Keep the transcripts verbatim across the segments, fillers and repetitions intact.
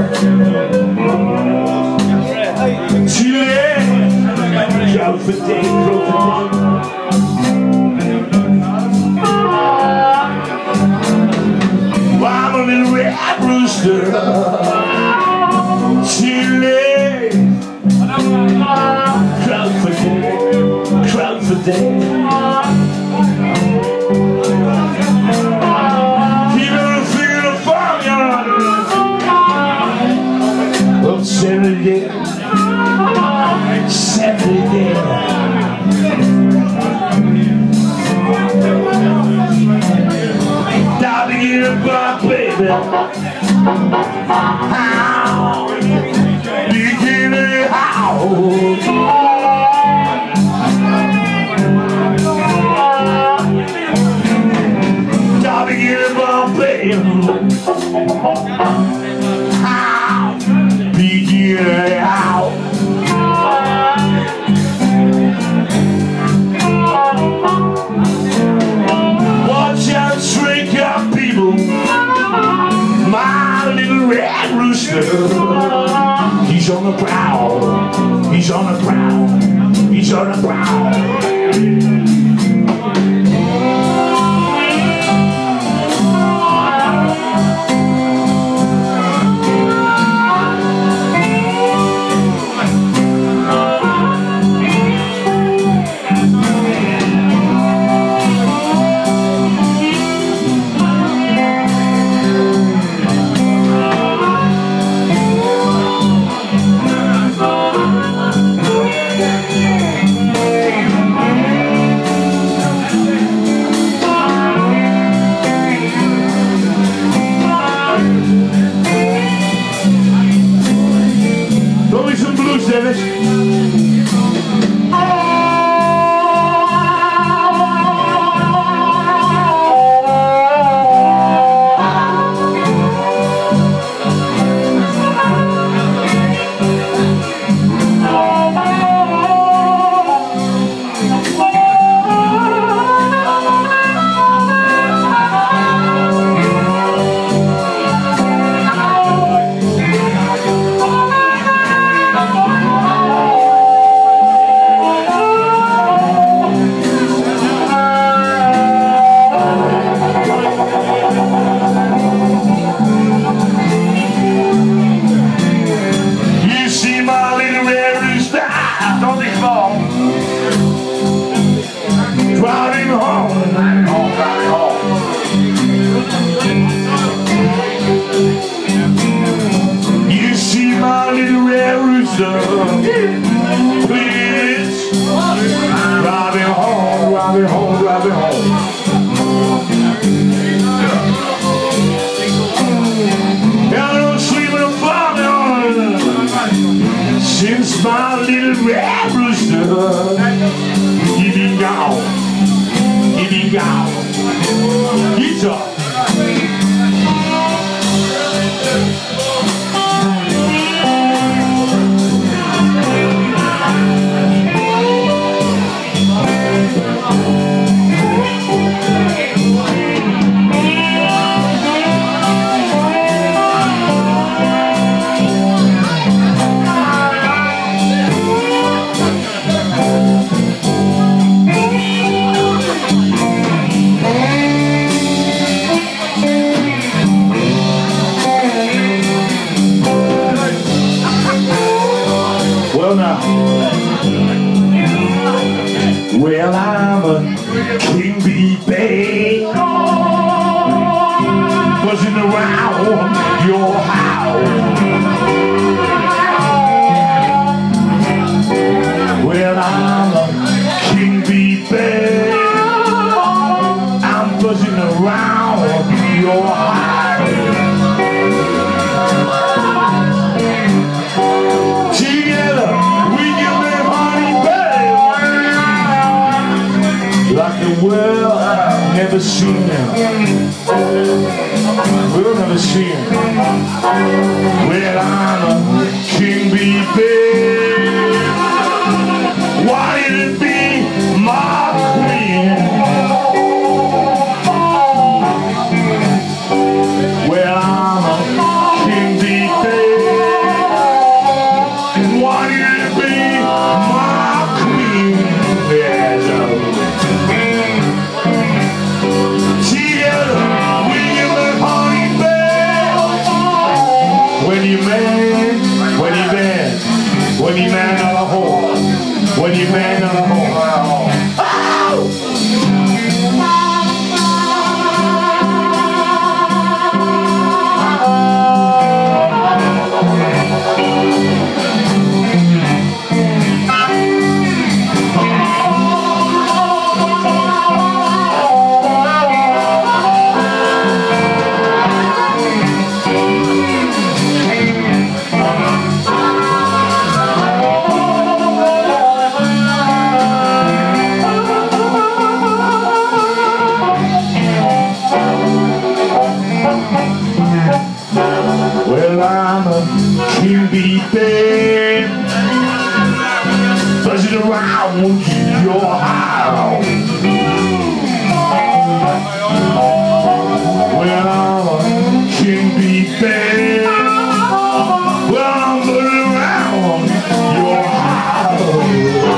Chile, crowd for day, crowd for day. I'm a little red rooster. Chile, crowd for day, crowd for day. Saturday, Saturday. Down to get a bar, baby. How? Begin it how? Down to get a bar, baby. Begin out. Watch out, shrink up people. My little red rooster. He's on the prowl. He's on the prowl. He's on the prowl. Dennis. Driving home, driving home, driving home. You see my little red rooster, please. Driving home, driving home, driving home. I don't sleep in a farm since my little red rooster. He been gone. He been gone. Guitar. Well, I'm a king bee babe, buzzing around your house. Well, I'm a king bee babe, I'm buzzing around your house. Together we can make honey, babe, like the world I've never seen them. We'll never see him. Well, I'm a king bee babe. Why did it be my queen? Well, I'm a king bee babe. King be there, buzzing around your house. Well, King be there, well, I'm buzzing around your house.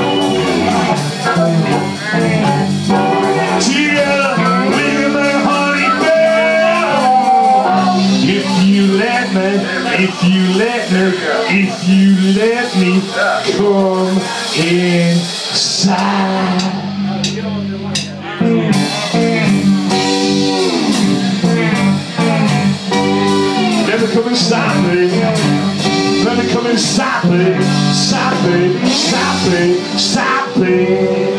Together, leave me, honey bear. If you let me, if you let me, if you let me come inside. Let me come inside me. Let me come inside me. Inside me, inside me, inside me.